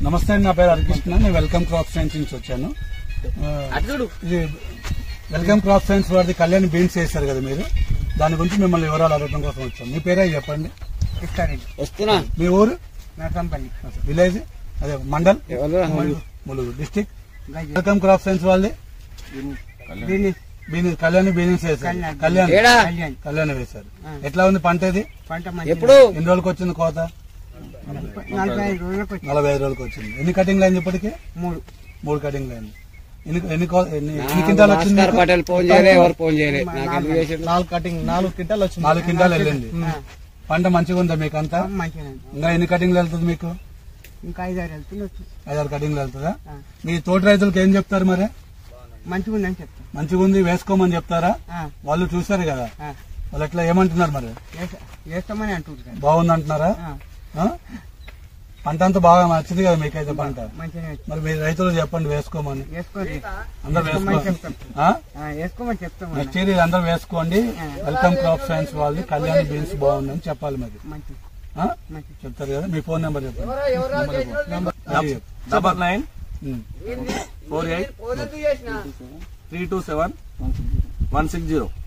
నమస్తే అండి, నా పేరు హరికృష్ణ. నేను వెల్కమ్ క్రాప్ సైన్స్ నుంచి వచ్చాను. ఇది వెల్కమ్ క్రాప్ సైన్స్ వారిది కళ్యాణ్ బీన్స్ చేశారు కదా మీరు, దాని గురించి మిమ్మల్ని వివరాలు అడగడం కోసం వచ్చాను. మీ పేరే చెప్పండి. మీ ఊరు? విలేజ్ అదే mandal Mulugu district. Welcome crop science వాళ్ళది కళ్యాణ్ బీన్స్ వేశారు. కళ్యాణ్ వేశారు. ఎట్లా ఉంది పంట? ఇది ఎప్పుడు ఎన్ని రోజులకు వచ్చింది కోత? 45 రోజులకు వచ్చింది. ఎన్ని కటింగ్ లైన్ ఇప్పటికి? 3 కటింగ్ లైన్. ఎన్ని క్వింటాల్ వచ్చింది? 4 క్వింటాల్ వచ్చింది. 4 క్వింటాల్ వెళ్ళింది. పంట మంచిగా ఉందా మీకు అంతా? ఇంకా ఎన్ని కటింగ్లు వెళ్తుంది మీకు? ఇంకా 5-6 కటింగ్లు వెళ్తుందా? మీ తోటి రైతులకు ఏం చెప్తారు మరి? మంచిగా ఉందని చెప్తాను. మంచిగా ఉంది వేసుకోమని చెప్తారా? వాళ్ళు చూసారు కదా, వాళ్ళు ఎట్లా ఏమంటున్నారు మరి? వేస్తామని అంటున్నారు. బాగుంది అంటున్నారా? పంట అంతా బాగా నచ్చింది కదా మీకైతే పంట? మరి మీరు రైతులు చెప్పండి వేసుకోమని. అందరు వేసుకోమని చెప్తాం. నెక్స్ట్ ఇయర్ అందరూ వేసుకోండి. వెల్కమ్ క్రాప్ సైన్స్ వాళ్ళది కళ్యాణ్ బీన్స్ బాగుందని చెప్పాలి మరి. చెప్తారు కదా. మీ ఫోన్ నెంబర్ చెప్పండి. 9948 327 160.